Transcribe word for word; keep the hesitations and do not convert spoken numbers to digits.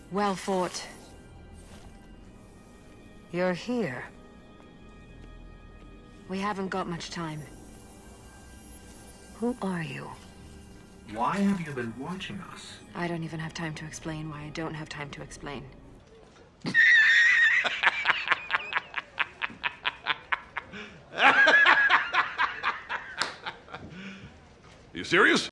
Well fought. You're here. We haven't got much time. Who are you? Why have you been watching us? I don't even have time to explain why I don't have time to explain. You serious?